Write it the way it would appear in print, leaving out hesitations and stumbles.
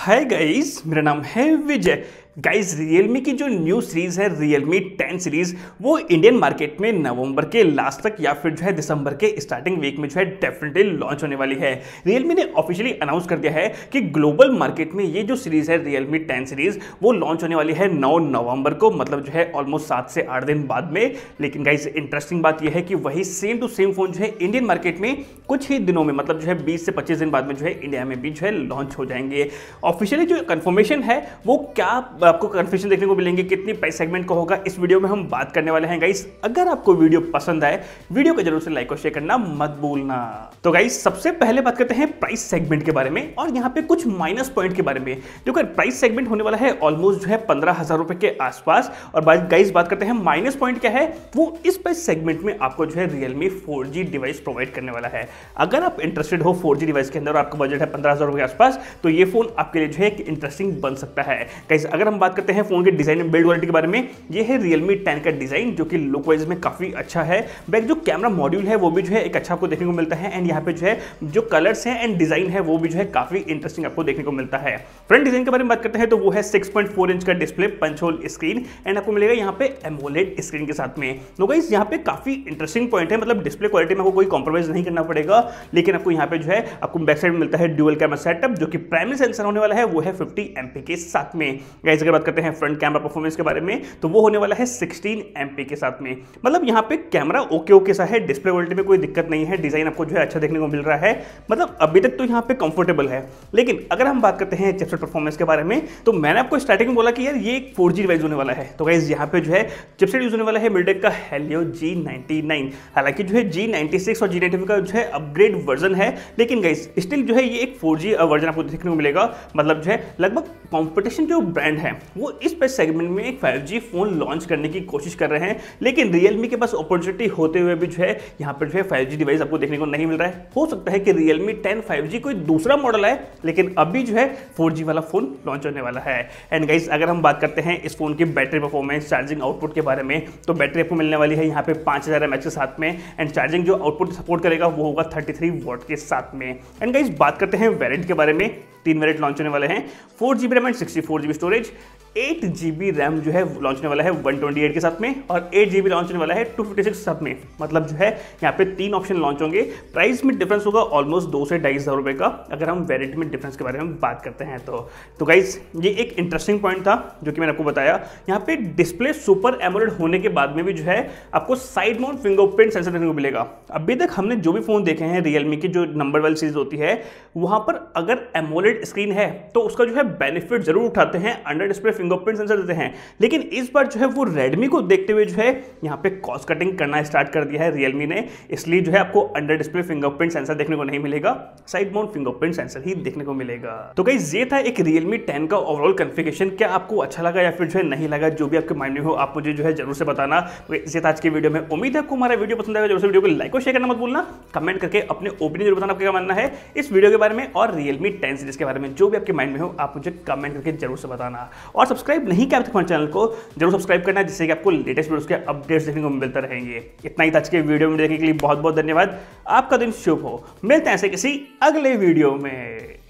Hi guys, मेरा नाम है विजय। गाइस, रियलमी की जो न्यू सीरीज है रियलमी 10 सीरीज वो इंडियन मार्केट में नवंबर के लास्ट तक या फिर जो है दिसंबर के स्टार्टिंग वीक में जो है डेफिनेटली लॉन्च होने वाली है। रियलमी ने ऑफिशियली अनाउंस कर दिया है कि ग्लोबल मार्केट में ये जो सीरीज है रियलमी 10 सीरीज वो लॉन्च होने वाली है 9 नवंबर को, मतलब जो है ऑलमोस्ट 7 से 8 दिन बाद में। लेकिन गाइस, इंटरेस्टिंग बात यह है कि वही सेम टू सेम फोन जो है इंडियन मार्केट में कुछ ही दिनों में, मतलब जो है 20 से 25 दिन बाद में जो है इंडिया में भी जो है लॉन्च हो जाएंगे। ऑफिशियली जो कंफर्मेशन है वो क्या आपको कन्फ्यूजन देखने को मिलेंगे, कितनी प्राइस सेगमेंट का होगा, इस वीडियो में हम बात करने वाले हैं। गाइस, अगर आपको वीडियो पसंद आए वीडियो को जरूर से लाइक और शेयर करना मत भूलना। तो गाइस, सबसे पहले बात करते हैं प्राइस सेगमेंट के बारे में और यहाँ पे कुछ माइनस पॉइंट के बारे में। जो प्राइस सेगमेंट होने वाला है ऑलमोस्ट जो है 15,000 रुपए के आसपास। और गाइस, बात करते हैं माइनस पॉइंट क्या है, वो इस प्राइस सेगमेंट में आपको जो है रियलमी 4G डिवाइस प्रोवाइड करने वाला है। अगर आप इंटरेस्टेड हो 4G डिवाइस के अंदर और आपका बजट है 15,000 रुपए के आसपास, तो ये फोन आपके लिए जो है इंटरेस्टिंग बन सकता है। गाइस, अगर हम बात करते हैं फोन के डिजाइन एंड बिल्ड क्वालिटी के बारे में, ये है रियलमी 10 का डिजाइन जो कि लुक वाइज में काफी अच्छा है। बैक जो कैमरा मॉड्यूल है वो भी जो है एक अच्छा आपको देखने को मिलता है। एंड यहाँ पे जो है जो कलर्स हैं एंड डिजाइन है वो भी जो है काफी इंटरेस्टिंग आपको देखने को मिलता है। फ्रंट डिजाइन के बारे में बात करते हैं तो वो है 6.4 इंच का display punch hole screen and आपको मिलेगा यहाँ पे एमोलेड स्क्रीन के साथ में। तो गाइस, यहाँ पे काफी इंटरेस्टिंग पॉइंट है, मतलब डिस्प्ले क्वालिटी में आपको कोई कॉम्प्रोमाइज नहीं करना पड़ेगा। लेकिन आपको यहाँ पे जो है आपको बैक साइड में मिलता है ड्यूअल कैमरा सेटअप, जो कि प्राइमरी सेंसर होने वाला है वो है 50 MP के साथ में। गाइस, अगर बात करते हैं फ्रंट कैमरा परफॉर्मेंस के बारे में तो वो होने वाला है 16 MP के साथ में। मतलब यहाँ पे कैमरा ओके सा है, डिस्प्ले क्वालिटी में कोई दिक्कत नहीं है, डिजाइन आपको जो है अच्छा देखने को मिल रहा है, मतलब अभी तक तो यहाँ पे कंफर्टेबल है। लेकिन अगर हम बात करते हैं चिपसेट परफॉर्मेंस के बारे में, तो मैंने आपको स्टार्टिंग में बोला कि यार ये एक 4G डिवाइस होने वाला है। तो गाइस, यहाँ पे जो है चिपसेट यूज होने वाला है मिडटेक का Helio G99। हालांकि जो है G96 और G95 का जो है अपग्रेड वर्जन है, लेकिन गाइस स्टिल जो है ये एक 4G वर्जन आपको देखने को मिलेगा। मतलब जो है लगभग कॉम्पिटिशन जो ब्रांड है वो इस प्राइस सेगमेंट में एक 5G फोन लॉन्च करने की कोशिश कर रहे हैं, लेकिन रियलमी के पास अपॉर्चुनिटी होते हुए भी जो है यहाँ पर जो है 5G डिवाइस आपको देखने को नहीं मिल रहा है। हो सकता है कि रियलमी 10 5G कोई दूसरा मॉडल है, लेकिन अभी जो है 4G वाला फोन लॉन्च होने वाला है। एंड गाइस, अगर हम बात करते हैं इस फोन की बैटरी परफॉर्मेंस, चार्जिंग आउटपुट के बारे में, तो बैटरी आपको मिलने वाली है यहाँ पे 5000 mAh के साथ में। एंड चार्जिंग जो आउटपुट सपोर्ट करेगा वो होगा 33 वॉट के साथ में। एंड गाइस, बात करते हैं वेरिएंट के बारे में, 3 वेरिएंट लॉन्च होने वाले हैं। 4GB RAM and 64GB storage. 8GB RAM जो है लॉन्च होने वाला है 128 के साथ में, और 8GB लॉन्च होने वाला है 256 के साथ में। मतलब जो है यहाँ पे 3 ऑप्शन लॉन्च होंगे। प्राइस में डिफरेंस होगा ऑलमोस्ट 2 से 2,500 रुपए का, अगर हम वेरिएंट में डिफरेंस के बारे में बात करते हैं तो गाइस, ये एक इंटरेस्टिंग पॉइंट था जो कि मैंने आपको बताया। यहाँ पे डिस्प्ले सुपर एमोलेड होने के बाद में भी जो है आपको साइड माउंट फिंगरप्रिंट सेंसर देखने को मिलेगा। अभी तक हमने जो भी फोन देखे हैं रियलमी की जो नंबर वाली सीरीज होती है, वहां पर अगर एमोलेड स्क्रीन है तो उसका जो है बेनिफिट जरूर उठाते हैं, अंडर डिस्प्ले फिंगरप्रिंट सेंसर देते हैं। लेकिन इस बार जो है वो रेडमी को देखते हुए जो है यहाँ पे कॉस्ट कटिंग करना स्टार्ट कर दिया है रियलमी ने, इसलिए जो है आपको अंडर डिस्प्ले फिंगरप्रिंट सेंसर देखने को नहीं मिलेगा, साइड माउंट फिंगरप्रिंट सेंसर ही देखने को मिलेगा। तो गाइस, ये था एक रियलमी 10 का ओवरऑल कॉन्फ़िगरेशन। क्या आपको अच्छा लगा या फिर जो है नहीं लगा, जो भी आपके माइंड में हो आप मुझे जो है जरूर से बताना। तो इसी आज की वीडियो में उम्मीद है आपको हमारा वीडियो पसंद आएगा। जरूर से वीडियो को लाइक और शेयर करना मत भूलना। कमेंट करके अपने ओपिनियन जरूर बताना, आपका क्या मानना है इस वीडियो के बारे में और रियलमी 10 सीरीज के बारे में। जो भी आपके माइंड में हो आप मुझे कमेंट करके जरूर से बताना। और सब्सक्राइब नहीं किया हमारे चैनल को जरूर सब्सक्राइब करना, जिससे कि आपको लेटेस्ट वीडियोस के अपडेट्स देखने को मिलते रहेंगे। इतना ही आज के वीडियो में देखने के लिए बहुत बहुत धन्यवाद। आपका दिन शुभ हो। मिलते हैं ऐसे किसी अगले वीडियो में।